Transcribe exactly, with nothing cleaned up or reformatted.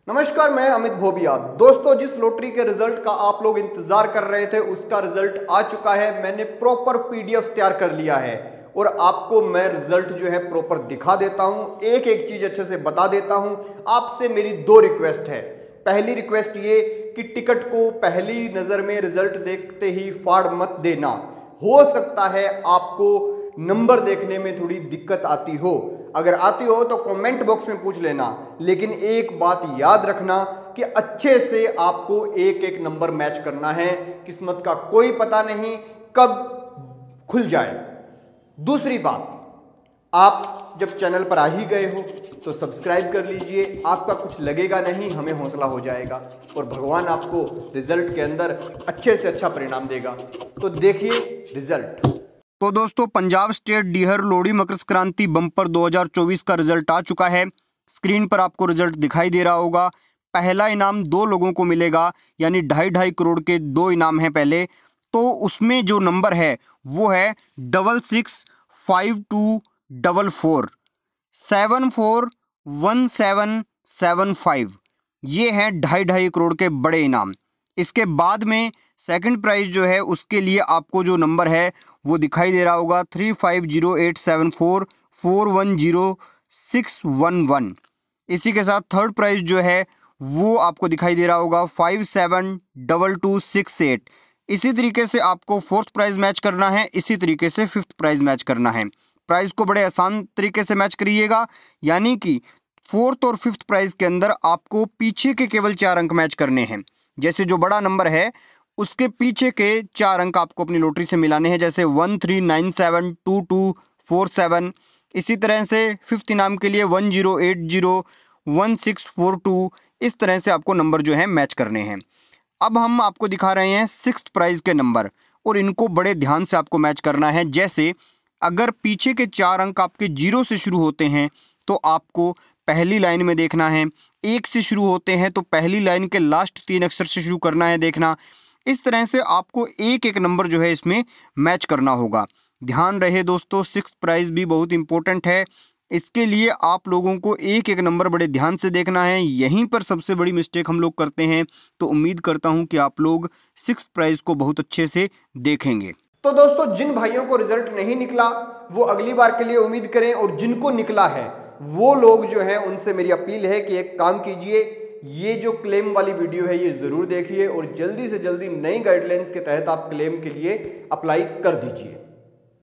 नमस्कार, मैं अमित भोबिया। दोस्तों, जिस लॉटरी के रिजल्ट का आप लोग इंतजार कर रहे थे उसका रिजल्ट आ चुका है। मैंने प्रॉपर पीडीएफ तैयार कर लिया है और आपको मैं रिजल्ट जो है प्रॉपर दिखा देता हूं, एक एक चीज अच्छे से बता देता हूं। आपसे मेरी दो रिक्वेस्ट है। पहली रिक्वेस्ट ये कि टिकट को पहली नजर में रिजल्ट देखते ही फाड़ मत देना। हो सकता है आपको नंबर देखने में थोड़ी दिक्कत आती हो, अगर आती हो तो कमेंट बॉक्स में पूछ लेना। लेकिन एक बात याद रखना कि अच्छे से आपको एक एक नंबर मैच करना है। किस्मत का कोई पता नहीं कब खुल जाए। दूसरी बात, आप जब चैनल पर आ ही गए हो तो सब्सक्राइब कर लीजिए। आपका कुछ लगेगा नहीं, हमें हौसला हो जाएगा और भगवान आपको रिजल्ट के अंदर अच्छे से अच्छा परिणाम देगा। तो देखिए रिजल्ट। तो दोस्तों, Punjab state dear Lohri Makar Sankranti bumper दो हज़ार चौबीस का रिजल्ट आ चुका है। स्क्रीन पर आपको रिजल्ट दिखाई दे रहा होगा। पहला इनाम दो लोगों को मिलेगा, यानी ढाई ढाई करोड़ के दो इनाम हैं पहले। तो उसमें जो नंबर है वो है double six five two double four seven four one seven seven five. ये हैं ढाई ढाई करोड़ के बड़े इनाम। इसके बाद में सेकंड प्राइज जो है उसके लिए आपको जो नंबर है वो दिखाई दे रहा होगा three five zero eight seven four four one zero six one one. इसी के साथ थर्ड प्राइज जो है वो आपको दिखाई दे रहा होगा five seven double two six eight. इसी तरीके से आपको फोर्थ प्राइज मैच करना है, इसी तरीके से फिफ्थ प्राइज मैच करना है। प्राइज को बड़े आसान तरीके से मैच करिएगा, यानी कि फोर्थ और फिफ्थ प्राइज के अंदर आपको पीछे के केवल चार अंक मैच करने हैं। जैसे जो बड़ा नंबर है उसके पीछे के चार अंक आपको अपनी लॉटरी से मिलाने हैं, जैसे one three nine seven two two four seven. इसी तरह से फिफ्थ इनाम के लिए one zero eight zero one six four two. इस तरह से आपको नंबर जो है मैच करने हैं। अब हम आपको दिखा रहे हैं सिक्स्थ प्राइज के नंबर और इनको बड़े ध्यान से आपको मैच करना है। जैसे अगर पीछे के चार अंक आपके जीरो से शुरू होते हैं तो आपको पहली लाइन में देखना है। एक से शुरू होते हैं तो पहली लाइन के लास्ट तीन अक्षर से शुरू करना है देखना। इस तरह से आपको एक एक नंबर जो है इसमें मैच करना होगा। ध्यान रहे दोस्तों, सिक्स्थ प्राइज भी बहुत इंपॉर्टेंट है। इसके लिए आप लोगों को एक एक नंबर बड़े ध्यान से देखना है। यहीं पर सबसे बड़ी मिस्टेक हम लोग करते हैं। तो उम्मीद करता हूं कि आप लोग सिक्स्थ प्राइज को बहुत अच्छे से देखेंगे। तो दोस्तों, जिन भाइयों को रिजल्ट नहीं निकला वो अगली बार के लिए उम्मीद करें, और जिनको निकला है वो लोग जो है उनसे मेरी अपील है कि एक काम कीजिए, ये जो क्लेम वाली वीडियो है ये जरूर देखिए और जल्दी से जल्दी नई गाइडलाइंस के तहत आप क्लेम के लिए अप्लाई कर दीजिए।